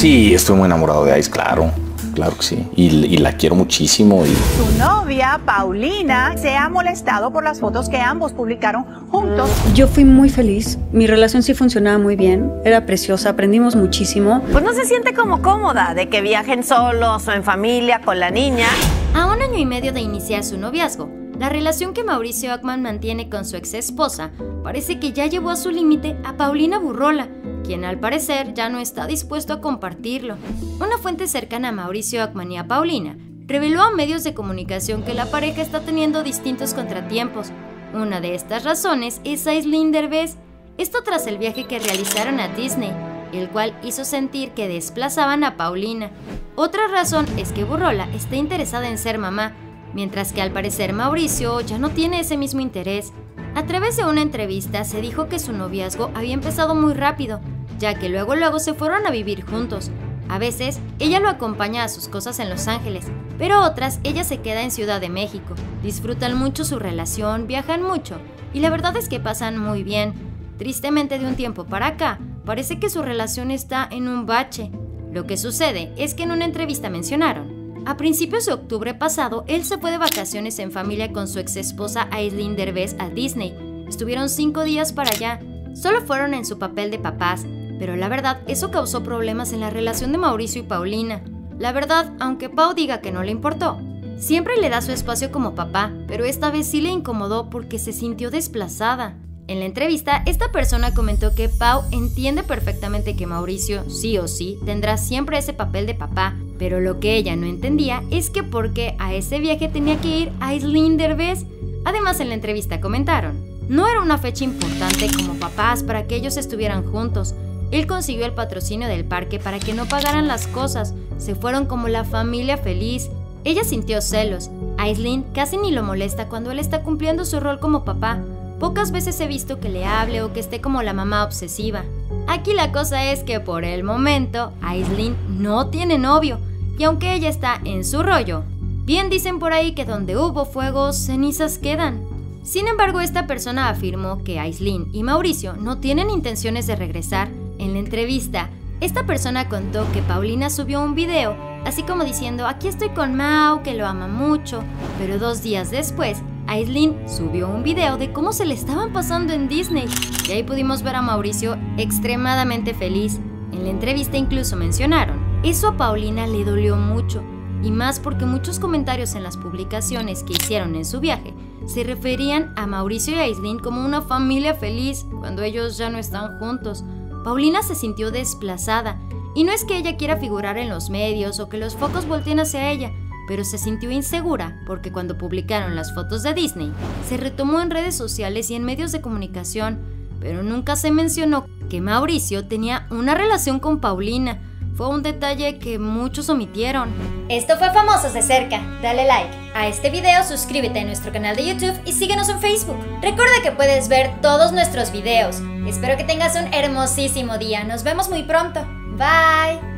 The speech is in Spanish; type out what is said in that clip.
Sí, estoy muy enamorado de Ice, claro. Claro que sí, y la quiero muchísimo. Su novia, Paulina, se ha molestado por las fotos que ambos publicaron juntos. Yo fui muy feliz, mi relación sí funcionaba muy bien, era preciosa, aprendimos muchísimo. Pues no se siente como cómoda de que viajen solos o en familia con la niña. A 1 año y medio de iniciar su noviazgo, la relación que Mauricio Ockman mantiene con su ex esposa parece que ya llevó a su límite a Paulina Burrola, quien al parecer ya no está dispuesto a compartirlo. Una fuente cercana a Mauricio Ockman y a Paulina reveló a medios de comunicación que la pareja está teniendo distintos contratiempos. Una de estas razones es Aislinn Derbez, esto tras el viaje que realizaron a Disney, el cual hizo sentir que desplazaban a Paulina. Otra razón es que Burrola está interesada en ser mamá, mientras que al parecer Mauricio ya no tiene ese mismo interés. A través de una entrevista se dijo que su noviazgo había empezado muy rápido, ya que luego se fueron a vivir juntos. A veces, ella lo acompaña a sus cosas en Los Ángeles, pero otras, ella se queda en Ciudad de México. Disfrutan mucho su relación, viajan mucho, y la verdad es que pasan muy bien. Tristemente, de un tiempo para acá, parece que su relación está en un bache. Lo que sucede es que en una entrevista mencionaron: a principios de octubre pasado, él se fue de vacaciones en familia con su ex esposa Aislinn Derbez a Disney. Estuvieron 5 días para allá. Solo fueron en su papel de papás, pero la verdad, eso causó problemas en la relación de Mauricio y Paulina. La verdad, aunque Pau diga que no le importó, siempre le da su espacio como papá, pero esta vez sí le incomodó porque se sintió desplazada. En la entrevista, esta persona comentó que Pau entiende perfectamente que Mauricio, sí o sí, tendrá siempre ese papel de papá, pero lo que ella no entendía es que por qué a ese viaje tenía que ir Aislinn Derbez. Además, en la entrevista comentaron: no era una fecha importante como papás para que ellos estuvieran juntos. Él consiguió el patrocinio del parque para que no pagaran las cosas. Se fueron como la familia feliz. Ella sintió celos. Aislinn casi ni lo molesta cuando él está cumpliendo su rol como papá. Pocas veces he visto que le hable o que esté como la mamá obsesiva. Aquí la cosa es que por el momento Aislinn no tiene novio, y aunque ella está en su rollo, bien dicen por ahí que donde hubo fuego, cenizas quedan. Sin embargo, esta persona afirmó que Aislinn y Mauricio no tienen intenciones de regresar. En la entrevista, esta persona contó que Paulina subió un video, así como diciendo: aquí estoy con Mau, que lo ama mucho, pero 2 días después, Aislinn subió un video de cómo se le estaban pasando en Disney, y ahí pudimos ver a Mauricio extremadamente feliz. En la entrevista incluso mencionaron: eso a Paulina le dolió mucho, y más porque muchos comentarios en las publicaciones que hicieron en su viaje se referían a Mauricio y Aislinn como una familia feliz cuando ellos ya no están juntos. Paulina se sintió desplazada, y no es que ella quiera figurar en los medios o que los focos volteen hacia ella, pero se sintió insegura porque cuando publicaron las fotos de Disney, se retomó en redes sociales y en medios de comunicación, pero nunca se mencionó que Mauricio tenía una relación con Paulina. Fue un detalle que muchos omitieron. Esto fue Famosos de Cerca. Dale like a este video, suscríbete a nuestro canal de YouTube y síguenos en Facebook. Recuerda que puedes ver todos nuestros videos. Espero que tengas un hermosísimo día. Nos vemos muy pronto. Bye.